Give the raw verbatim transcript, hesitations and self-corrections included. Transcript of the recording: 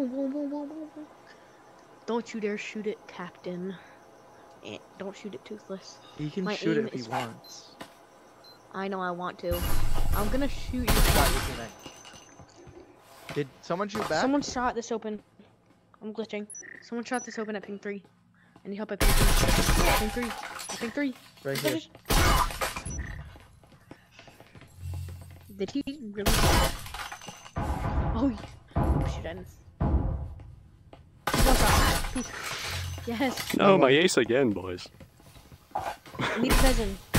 Don't you dare shoot it, Captain. Eh, don't shoot it, Toothless. He can My shoot it aim if he is- wants. I know I want to. I'm gonna shoot you. Shot you tonight. Did someone shoot back? Someone shot this open. I'm glitching. Someone shot this open at ping three. I need help at ping three. Ping three. At ping three. Right here. Did he really? Oh, yeah. Oh shoot! I didn't. One shot. Yes. No, my ace again, boys. I need a pheasant.